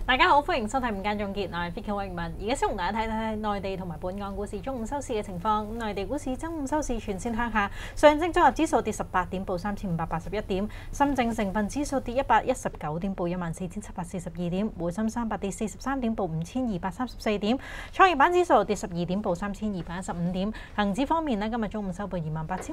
大家好，歡迎收睇午間總結，我係 Vicky 魏文。而家先同大家睇睇內地同埋本港股市中午收市嘅情況。內地股市中午收市全線向下，上證綜合指數跌18點，報3581點；深證成分指數跌119點，報14742點；滬深300跌43點，報5234點；創業板指數跌12點，報3215點。恒指方面咧，今日中午收報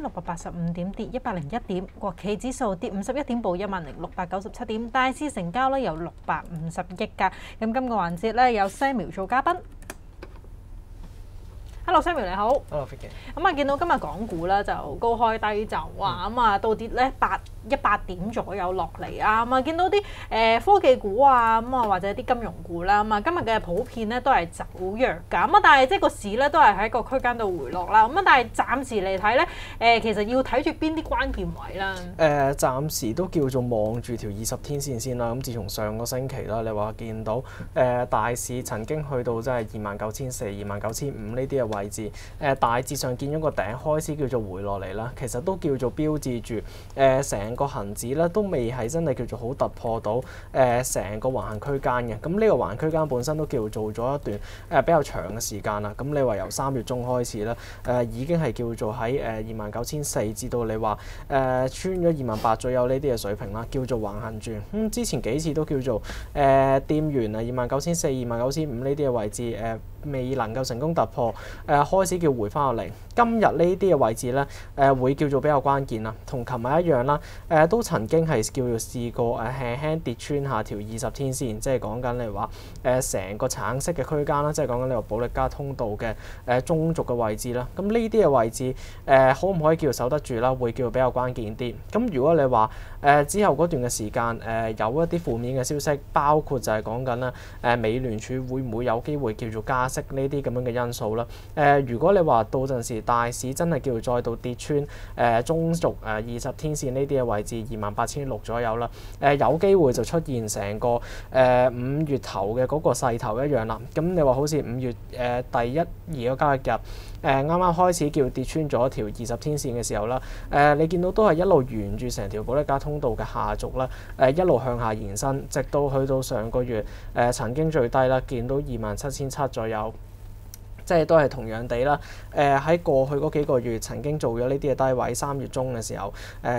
28685點，跌101點；國企指數跌51點，報10697點。大市成交咧有650億。咁今個環節咧有 Samuel 做嘉賓。Hello Samuel 你好。 Hello Vicky。 咁啊見到今日港股咧就高開低走啊，咁啊倒跌咧100點左右落嚟啊，咁啊見到啲科技股啊，咁啊或者啲金融股啦，咁啊今日嘅普遍咧都係走弱㗎，咁啊但係即係個市咧都係喺個區間度回落啦，咁啊但係暫時嚟睇咧其實要睇住邊啲關鍵位啦。 暫時都叫做望住條20天線先啦。咁自從上個星期啦，你話見到大市曾經去到真係29,400、29,500呢啲嘅位置，大致上見咗個頂開始叫做回落嚟啦。其實都叫做標誌住成個恆指咧都未係真係叫做好突破到成個橫行區間嘅。咁呢個橫行區間本身都叫做咗一段比較長嘅時間啦。咁你話由3月中開始咧，已經係叫做喺29,400至到你話穿咗28,000左右呢啲嘅水平啦，叫做橫行住。之前幾次都叫做掂完啊29,400、29,500呢啲嘅位置，未能夠成功突破，開始叫回翻落嚟。今日呢啲嘅位置咧，會叫做比較關鍵啦，同琴日一樣啦，都曾經係叫做試過輕輕跌穿下條20天線，即係講緊你話成個橙色嘅區間啦，即係講緊你話保力加通道嘅中軸嘅位置啦。咁呢啲嘅位置可唔可以叫做守得住啦？會叫做比較關鍵啲。咁如果你話之後嗰段嘅時間有一啲負面嘅消息，包括就係講緊啦美聯儲會唔會有機會叫做加息呢啲咁樣嘅因素啦。如果你話到陣時大市真係叫做再度跌穿中軸20天線呢啲嘅位置28,600左右啦，有機會就出現成個5月頭嘅嗰個勢頭一樣啦。咁你話好似5月第一2個交易日啱啱開始叫跌穿咗條20天線嘅時候啦，你見到都係一路沿住成條保力加通道嘅下軸啦，一路向下延伸，直到去到上個月曾經最低啦，見到27,700左右。即係都係同樣地啦，喺過去嗰幾個月曾經做咗呢啲嘅低位，3月中嘅時候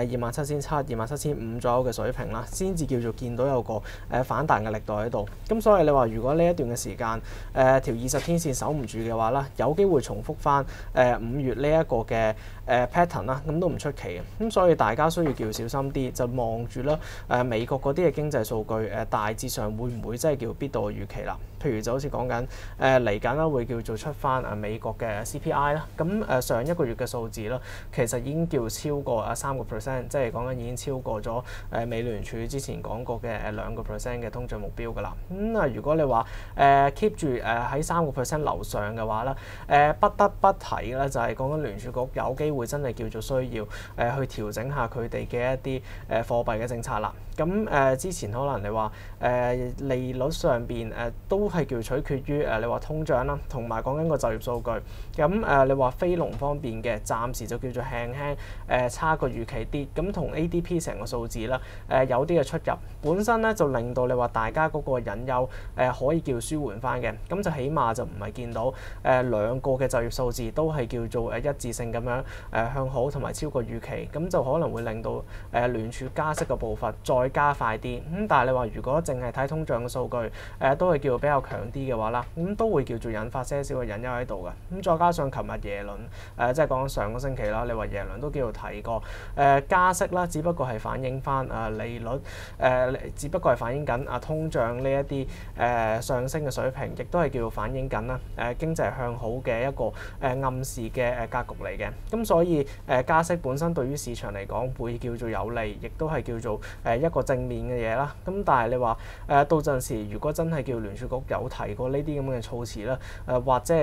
，27,700、27,500左右嘅水平啦，先至叫做見到有個反彈嘅力度喺度。咁所以你話如果呢一段嘅時間條20天線守唔住嘅話啦，有機會重複翻5月呢一個嘅pattern 啦，咁都唔出奇嘅。咁所以大家需要叫小心啲，就望住啦美國嗰啲嘅經濟數據大致上會唔會真係叫必到嘅預期啦？譬如就好似講緊嚟緊啦，會叫做出翻美國嘅 CPI 啦。咁上一個月嘅數字啦，其實已經叫超過3%，即係講緊已經超過咗美聯儲之前講過嘅2% 嘅通脹目標㗎啦。咁如果你話keep 住喺3% 樓上嘅話咧，不得不提咧就係講緊聯儲局有機會真係叫做需要去調整下佢哋嘅一啲貨幣嘅政策啦。咁之前可能你話利率上邊都係叫取決於你話通脹啦，同埋講緊個就業數據。咁你話非農方面嘅暫時就叫做輕輕差過預期啲。咁同 ADP 成個數字啦有啲嘅出入，本身咧就令到你話大家嗰個隱憂可以叫舒緩翻嘅。咁就起碼就唔係見到兩個嘅就業數字都係叫做一致性咁樣向好同埋超過預期，咁就可能會令到聯儲加息嘅步伐再加快啲。咁但係你話如果淨係睇通脹嘅數據都係叫做比較強啲嘅話啦，咁都會叫做引發些少嘅隱憂喺度嘅。咁再加上琴日耶倫即係講上個星期啦，你話耶倫都叫做提過加息啦，只不過係反映翻利率只不過係反映緊通脹呢一啲上升嘅水平，亦都係叫做反映緊啦經濟向好嘅一個暗示嘅格局嚟嘅。咁所以加息本身對於市場嚟講會叫做有利，亦都係叫做一個正面嘅嘢啦。咁但係你話到陣時，如果真係叫聯儲局有提過呢啲咁嘅措辭啦，或者係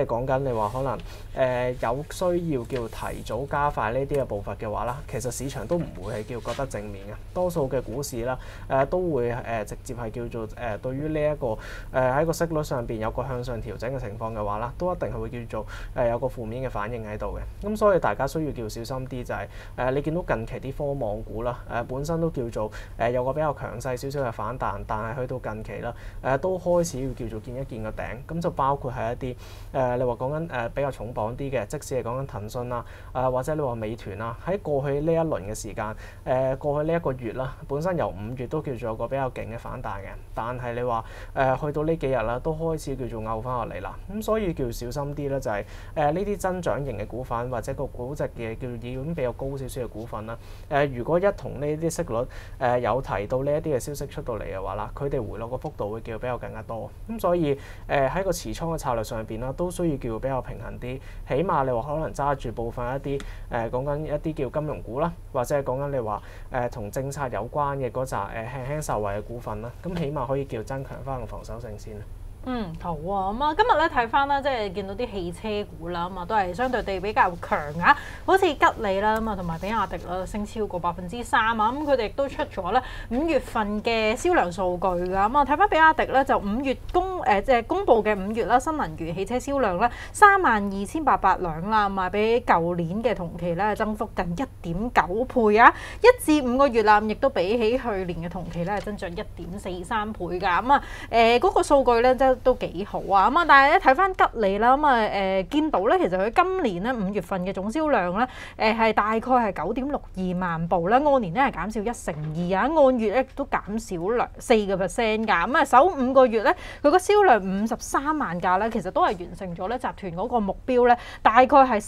係講緊你話可能有需要叫提早加快呢啲嘅步伐嘅話啦，其實市場都唔會係叫覺得正面嘅，多數嘅股市啦都會直接係叫做對於呢一個喺個息率上邊有個向上調整嘅情況嘅話啦，都一定係會叫做有個負面嘅反應喺度嘅。咁所以大家需要叫小心啲，就係你見到近期啲科網股啦本身都叫做有個比較強勢少少嘅反彈，但係去到近期啦都開始要叫做見一見個頂，咁就包括係一啲你話講緊比較重磅啲嘅，即使係講緊騰訊啦或者你話美團啦，喺過去呢一輪嘅時間過去呢一個月啦，本身由5月都叫做有個比較勁嘅反彈嘅，但係你話去到呢幾日啦，都開始叫做拗翻落嚟啦，咁所以叫小心啲咧，就係呢啲增長型嘅股份或者個估值嘅叫做已經比較高少少嘅股份啦，如果一同呢啲息率有提到呢一啲嘅消息出到嚟嘅話啦，佢哋回落個幅度會叫比較更加多，咁所以喺個持倉嘅策略上邊啦，都需要叫比較平衡啲，起碼你話可能揸住部分一啲講緊一啲叫金融股啦，或者係講緊你話同政策有關嘅嗰扎輕輕受惠嘅股份啦，咁起碼可以叫增強翻個防守性先。 好啊，咁啊，今日咧睇翻啦，即係見到啲汽車股啦，咁啊都係相對地比較強啊，好似吉利啦，咁啊同埋比亞迪啦，升超過3%啊，咁佢哋亦都出咗咧5月份嘅銷量數據㗎，咁啊睇翻比亞迪咧就5月即係公佈嘅5月啦，新能源汽車銷量咧32,800輛啦，咁啊比舊年嘅同期咧增幅近1.9倍啊，1至5個月啦，亦都比起去年嘅同期咧增長1.43倍㗎，咁啊嗰個數據咧都幾好啊，咁啊，但係咧睇翻吉利啦，咁啊見到咧，其實佢今年咧5月份嘅總銷量咧係大概係9.62萬部啦，按年咧係減少1成2啊，按月咧都減少4%㗎，咁啊首5個月咧佢個銷量53萬架咧，其實都係完成咗咧集團嗰個目標咧，大概係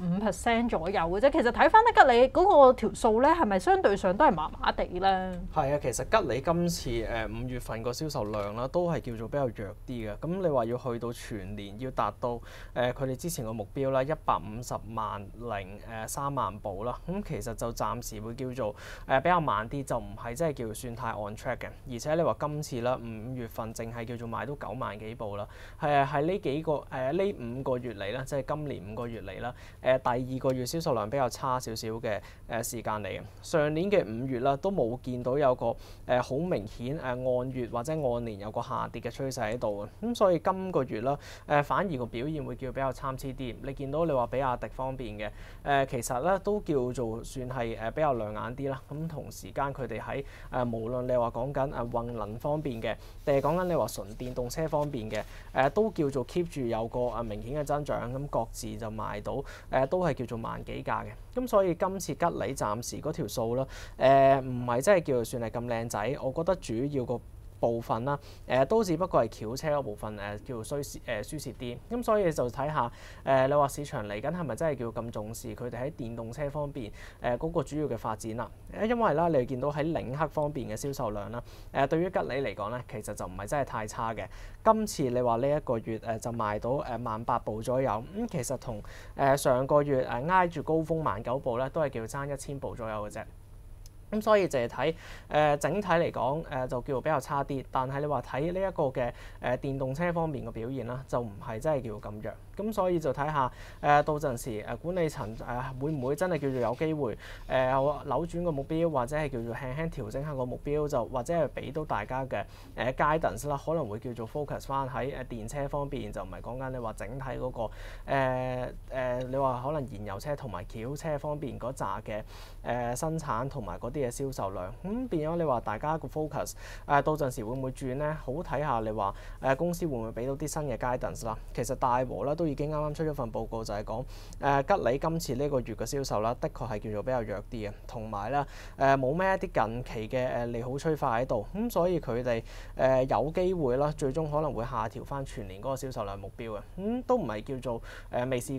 35% 左右嘅啫。其實睇翻咧吉利嗰個條數咧，係咪相對上都係麻麻地咧？ 係啊，其實吉利今次5月份個銷售量啦，都係叫做比較弱啲嘅。咁你話要去到全年要達到佢哋之前個目標啦，150萬零3萬部啦，咁其實就暫時會叫做比較慢啲，就唔係真係叫做算太 on track 嘅。而且你話今次啦5月份淨係叫做賣到9萬幾部啦，係呢呢5個月嚟啦，即係今年5個月嚟啦，第2個月銷售量比較差少少嘅時間嚟嘅。上年嘅5月啦，都冇見到有個好明顯按月或者按年有個下跌嘅趨勢喺度嘅。咁所以今個月啦，反而個表現會叫比較參差啲。你見到你話比亞迪方面嘅其實咧都叫做算係比較亮眼啲啦。咁同時間佢哋喺無論你話講緊混能方面嘅，定係講緊你話純電動車方面嘅，都叫做 keep 住有個明顯嘅增長。咁各自就賣到都係叫做萬幾架嘅。咁所以今次吉利暫時嗰條數啦，唔係真係叫做算係咁靚仔。我覺得主要個部分啦，都只不過係轎車嗰部分叫做輸蝕啲，咁所以就睇下你話市場嚟緊係咪真係叫咁重視佢哋喺電動車方面嗰個主要嘅發展啦？因為啦，你見到喺領克方面嘅銷售量啦，對於吉利嚟講咧，其實就唔係真係太差嘅。今次你話呢一個月就賣到18000部左右，咁其實同上個月挨住高峰19000部咧，都係叫爭1000部左右嘅啫。咁所以就係睇整體嚟講就叫做比較差啲，但係你話睇呢一個嘅電動車方面嘅表現啦，就唔係真係叫咁弱。咁所以就睇下到陣時管理層會唔會真係叫做有機會扭轉個目標，或者係叫做輕輕調整下個目標，就或者係俾到大家嘅guidance 啦，可能會叫做 focus 翻喺電車方面，就唔係講緊你話整體嗰個你話可能燃油車同埋轎車方面嗰扎嘅生產同埋嗰啲嘅銷售量，咁變咗你話大家個 focus 到陣時會唔會轉咧？好睇下你話公司會唔會俾到啲新嘅 guidance 啦。其實大和啦都已經啱啱出咗份報告，就係講吉利今次呢個月嘅銷售啦，的確係叫做比較弱啲嘅，同埋咧冇咩一啲近期嘅利好催化喺度，咁所以佢哋有機會啦，最終可能會下調翻全年嗰個銷售量目標嘅，都唔係叫做未試過㗎。之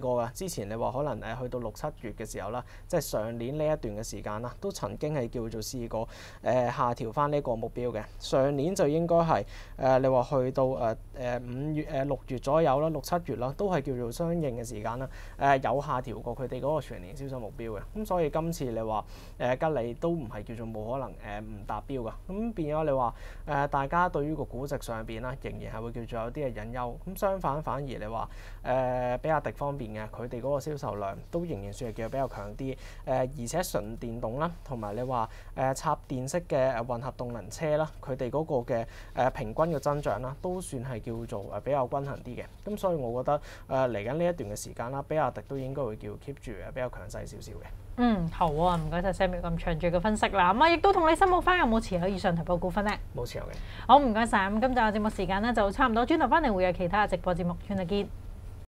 前你話可能去到6、7月嘅時候啦，即係上年呢一段嘅時間啦，都曾經係叫做試過下調翻呢個目標嘅。上年就應該係你話去到6月左右啦，6、7月啦，都係叫做相應嘅時間啦。有下調過佢哋嗰個全年銷售目標嘅。咁所以今次你話吉利都唔係叫做冇可能唔達標㗎。咁變咗你話大家對於個估值上邊啦，仍然係會叫做有啲嘅隱憂。咁相反而你話比亞迪方面嘅，佢哋嗰個銷售量都仍然算係叫比較強啲。而且純電動啦，同埋你話插電式嘅混合動能車啦，佢哋嗰個嘅平均嘅增長啦，都算係叫做比較均衡啲嘅。咁所以我覺得嚟緊呢一段嘅時間啦，比亞迪都應該會叫 keep 住比較強勢少少嘅。 好啊，唔該晒 Samuel 咁詳盡嘅分析啦。咁亦都同你申報翻有冇持有以上提報股份呢？ 冇持有嘅。 好，唔該晒。咁今集嘅節目時間呢就差唔多，轉頭翻嚟會有其他嘅直播節目，轉頭見。